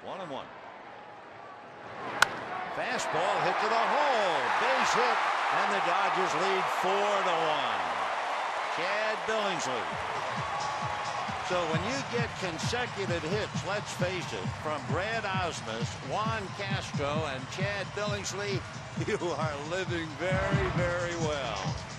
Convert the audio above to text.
1-1. Fastball hit to the hole. Base hit, and the Dodgers lead 4-1. Chad Billingsley. So when you get consecutive hits, let's face it, from Brad Ausmus, Juan Castro, and Chad Billingsley, you are living very, very well.